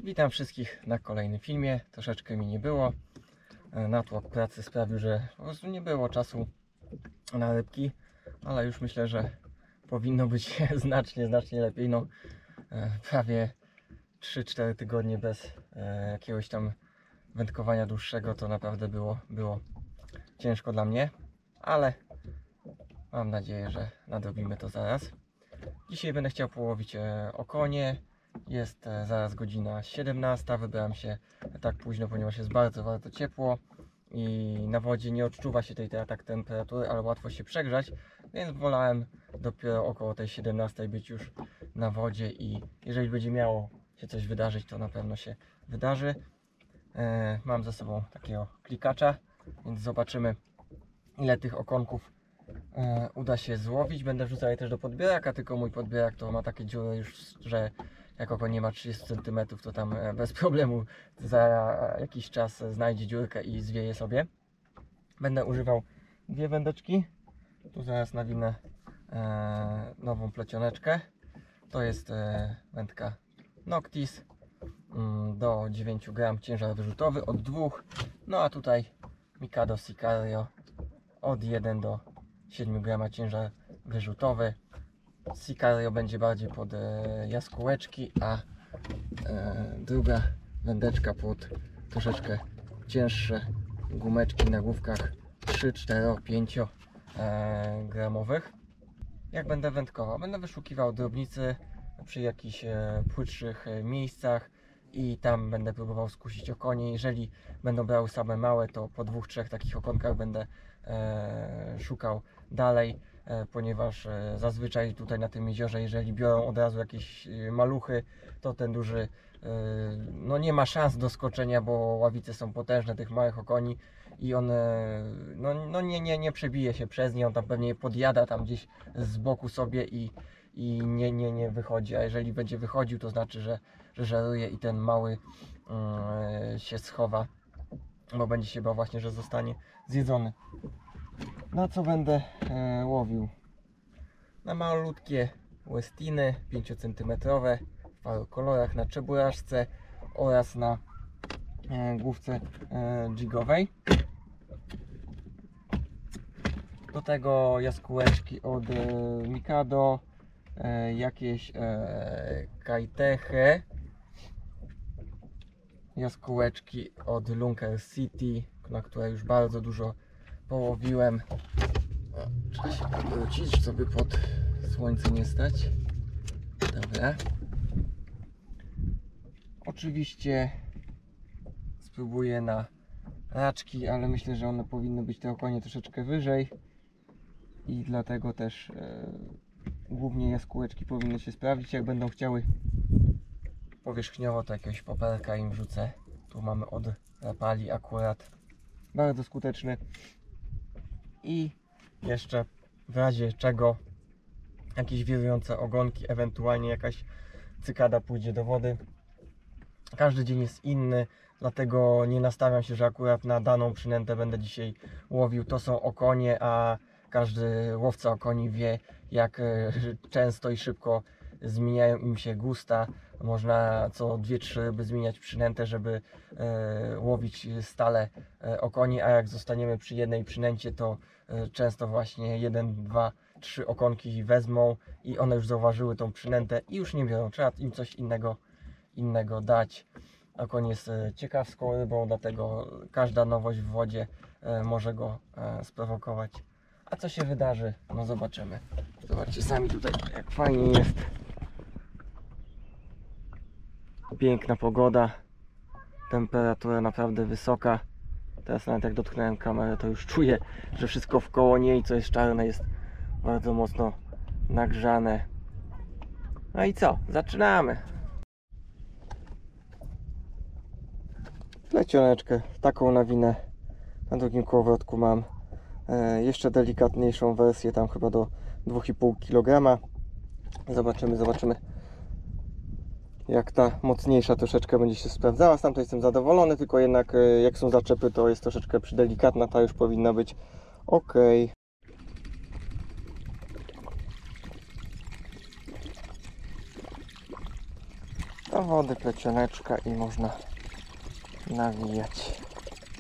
Witam wszystkich na kolejnym filmie. Troszeczkę mi nie było. Natłok pracy sprawił, że po prostu nie było czasu na rybki, ale już myślę, że powinno być znacznie lepiej. No, prawie 3-4 tygodnie bez jakiegoś tam wędkowania dłuższego to naprawdę było ciężko dla mnie, ale mam nadzieję, że nadrobimy to zaraz. Dzisiaj będę chciał połowić okonie. Jest zaraz godzina 17. Wybrałem się tak późno, ponieważ jest bardzo ciepło i na wodzie nie odczuwa się tej tak temperatury, ale łatwo się przegrzać, więc wolałem dopiero około tej 17 być już na wodzie i jeżeli będzie miało się coś wydarzyć, to na pewno się wydarzy. Mam ze sobą takiego klikacza, więc zobaczymy, ile tych okonków uda się złowić. Będę wrzucał je też do podbieraka, tylko mój podbierak to ma takie dziury już, że jak oko nie ma 30 cm, to tam bez problemu za jakiś czas znajdzie dziurkę i zwieje sobie. Będę używał dwie wędeczki. Tu zaraz nawinę nową plecioneczkę. To jest wędka Noctis do 9 gram, ciężar wyrzutowy od 2. No a tutaj Mikado Sicario od 1 do 7 gram ciężar wyrzutowy. Sicario będzie bardziej pod jaskółeczki, a druga wędeczka pod troszeczkę cięższe gumeczki na główkach 3, 4, 5 gramowych. Jak będę wędkował? Będę wyszukiwał drobnicy przy jakichś płytszych miejscach i tam będę próbował skusić okonie. Jeżeli będą brały same małe, to po 2-3 takich okonkach będę szukał dalej, ponieważ zazwyczaj tutaj na tym jeziorze, jeżeli biorą od razu jakieś maluchy, to ten duży no nie ma szans do skoczenia, bo ławice są potężne tych małych okoni i on nie przebije się przez nie, on tam pewnie je podjada tam gdzieś z boku sobie i nie wychodzi, a jeżeli będzie wychodził, to znaczy, że żaruje i ten mały się schowa, bo będzie się bał właśnie, że zostanie zjedzony. Na co będę łowił? Na malutkie łestiny 5 cm w paru kolorach, na czeburaczce oraz na główce jigowej. Do tego jaskółeczki od Mikado, jakieś kajtechy, jaskółeczki od Lunker City, na które już bardzo dużo połowiłem. Trzeba się powrócić, żeby pod słońce nie stać. Dobra. Oczywiście spróbuję na raczki, ale myślę, że one powinny być te okonie troszeczkę wyżej i dlatego też głównie jaskółeczki powinny się sprawdzić. Jak będą chciały powierzchniowo, to jakiegoś paperka im wrzucę. Tu mamy od Rapali akurat bardzo skuteczny. I jeszcze w razie czego jakieś wirujące ogonki, ewentualnie jakaś cykada pójdzie do wody. Każdy dzień jest inny, dlatego nie nastawiam się, że akurat na daną przynętę będę dzisiaj łowił. To są okonie, a każdy łowca okoni wie, jak często i szybko zmieniają im się gusta. Można co 2-3 ryby zmieniać przynętę, żeby łowić stale okonie, a jak zostaniemy przy jednej przynęcie, to często właśnie 1, 2, 3 okonki wezmą i one już zauważyły tą przynętę i już nie biorą. Trzeba im coś innego dać. Okoń jest ciekawską rybą, dlatego każda nowość w wodzie może go sprowokować. A co się wydarzy? No zobaczymy. Zobaczcie sami tutaj, jak fajnie jest. Piękna pogoda. Temperatura naprawdę wysoka. Teraz nawet jak dotknąłem kamerę, to już czuję, że wszystko wkoło niej, co jest czarne, jest bardzo mocno nagrzane. No i co? Zaczynamy! Plecioneczkę, taką nawinę na drugim kołowrotku mam. Jeszcze delikatniejszą wersję, tam chyba do 2,5 kg. Zobaczymy jak ta mocniejsza troszeczkę będzie się sprawdzała. Sam to jestem zadowolony, tylko jednak jak są zaczepy, to jest troszeczkę przydelikatna, ta już powinna być ok. do wody plecioneczka i można nawijać.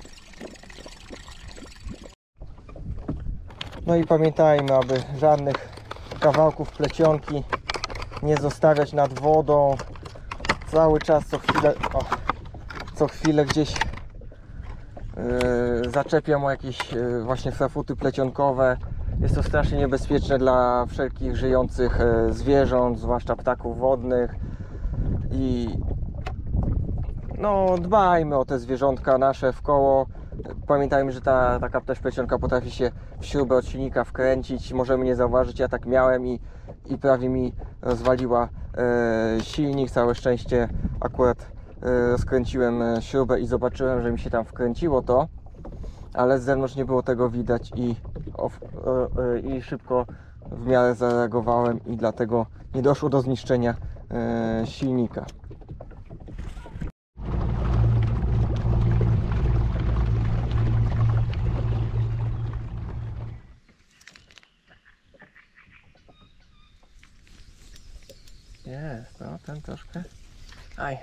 No i pamiętajmy, aby żadnych kawałków plecionki nie zostawiać nad wodą. Cały czas co chwilę gdzieś zaczepiam o jakieś właśnie safuty plecionkowe. Jest to strasznie niebezpieczne dla wszelkich żyjących zwierząt, zwłaszcza ptaków wodnych. I no, dbajmy o te zwierzątka nasze w koło. Pamiętajmy, że taka też plecionka potrafi się w śrubę od silnika wkręcić. Możemy nie zauważyć. Ja tak miałem i prawie mi rozwaliła silnik. Całe szczęście akurat rozkręciłem śrubę i zobaczyłem, że mi się tam wkręciło to, ale z zewnątrz nie było tego widać i szybko w miarę zareagowałem i dlatego nie doszło do zniszczenia silnika. Jest, no ten troszkę. Aj.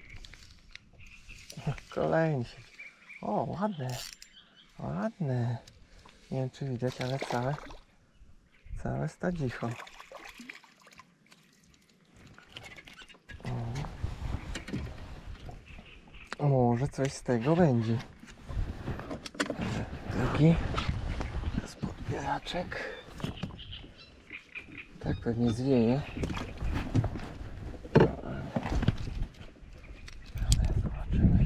Kolejny się. O, ładne. Ładne. Nie wiem, czy widać, ale całe stadzicho. Może coś z tego będzie. Drugi. Teraz podbieraczek. Tak pewnie zwieje. Zobaczymy.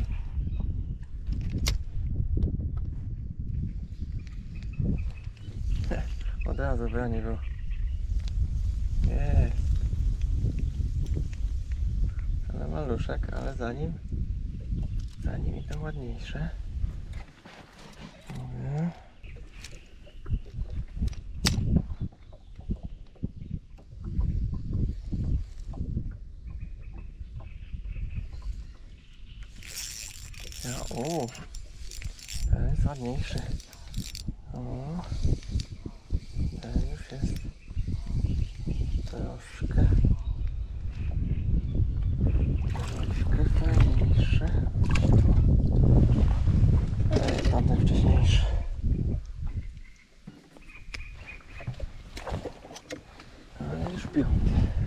Od razu broni było. Jest. Ale maluszek, ale za nim i to ładniejsze. Mówię. O, ten jest ładniejszy. O, ten już jest troszkę fajniejszy. Tamten wcześniejszy. Ale już piąty.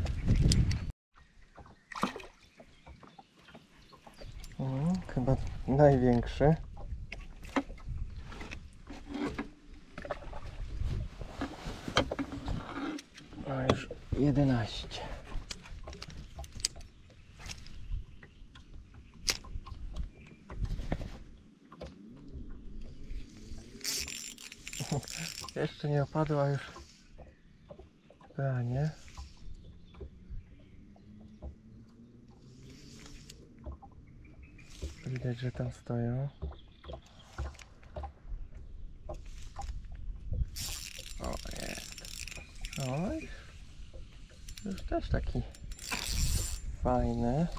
Chyba największy. A już 11. Jeszcze nie opadła już branie. Widać, że tam stoją. O, jest. O, już też taki fajny.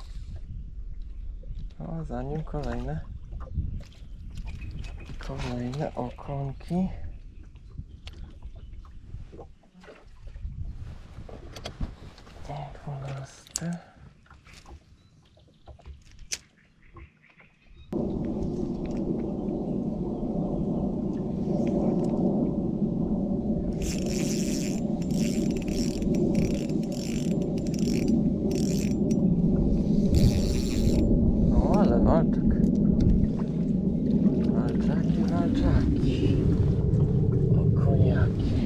O, za nim kolejne okonki. O, 12. O, ale walczak. Walczaki. O, koniaki.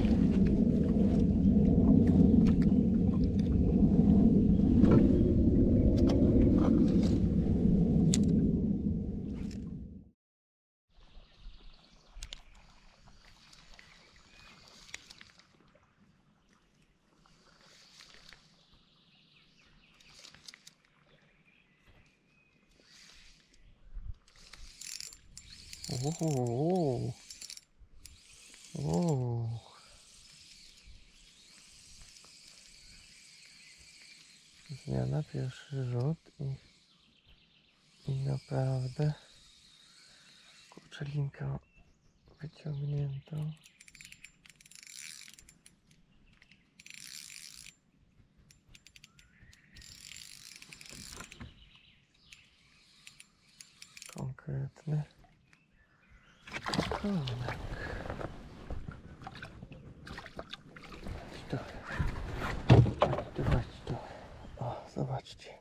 Zmiana, pierwszy rzut i naprawdę kurczę, linkę wyciągniętą. sprytny. Konek. Chodź tu. O, zobaczcie.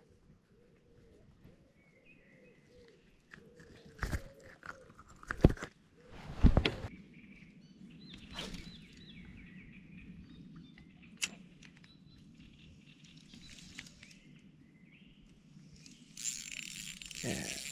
Jest.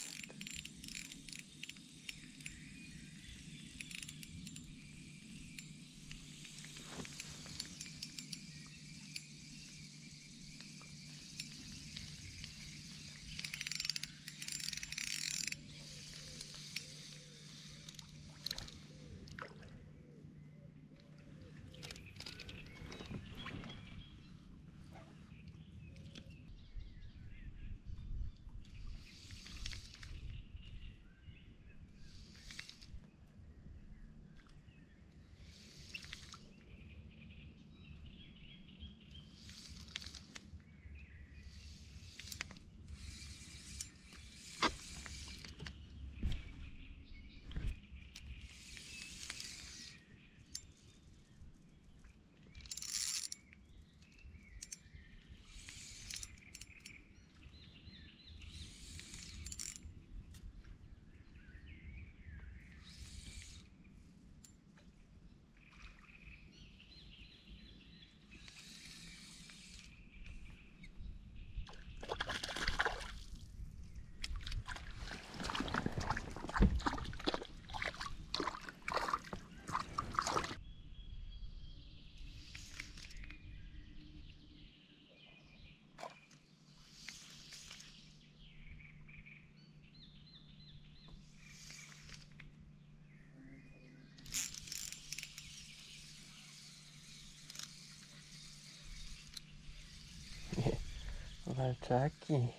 Walczaki.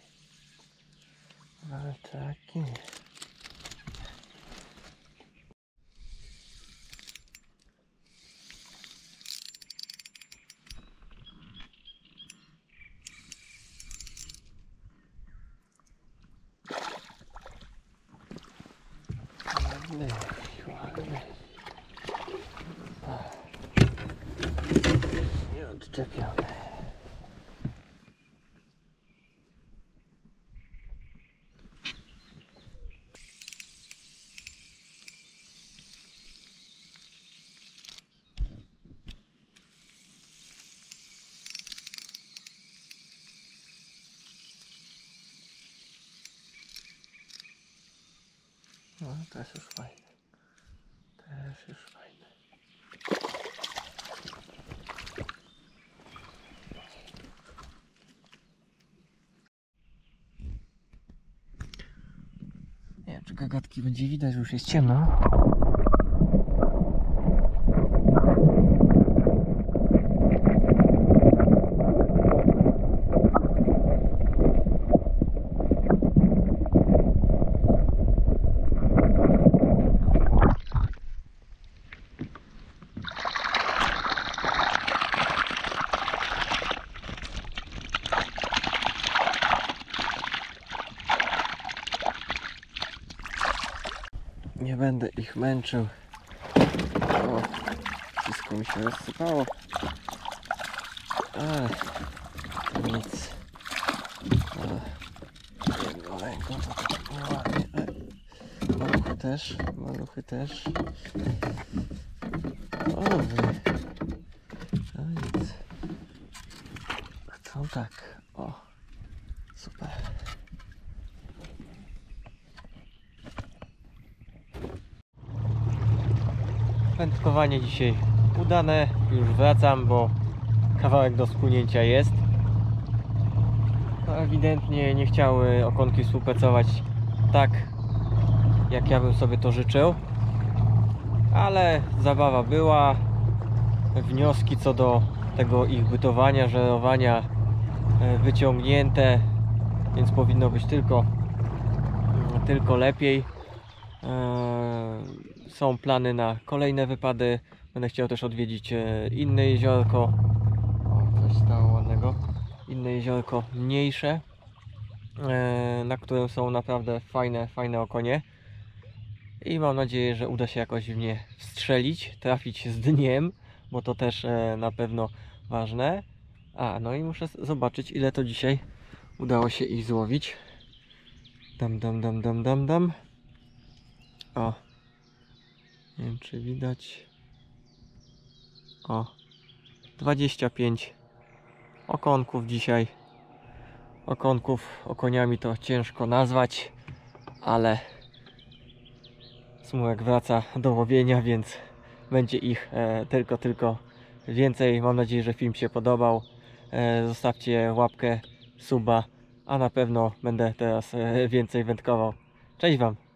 Walczaki. Ładny, ładny. Nieodczepiony. No, to jest już fajne. Też już fajne. Nie wiem, czy gagatki będzie widać, że już jest ciemno. Nie będę ich męczył. O, wszystko mi się rozsypało. Ale nic. Jedną ręką to tak nieładnie. Maluchy też, maluchy też. O, no nic. A to tak. O, super. Wędkowanie dzisiaj udane, już wracam, bo kawałek do spłynięcia jest. No, ewidentnie nie chciały okonki współpracować tak, jak ja bym sobie to życzył, ale zabawa była. Wnioski co do tego ich bytowania, żerowania wyciągnięte, więc powinno być tylko lepiej. Są plany na kolejne wypady. Będę chciał też odwiedzić inne jeziorko. O, coś stało ładnego. Inne jeziorko mniejsze, na którym są naprawdę fajne okonie. i mam nadzieję, że uda się jakoś w nie wstrzelić, trafić z dniem, bo to też na pewno ważne. No i muszę zobaczyć, ile to dzisiaj udało się ich złowić. Dam. O, nie wiem, czy widać. O, 25 okonków dzisiaj. Okoniami to ciężko nazwać, ale Smułek wraca do łowienia, więc będzie ich tylko więcej. Mam nadzieję, że film się podobał. Zostawcie łapkę, suba, a na pewno będę teraz więcej wędkował. Cześć Wam!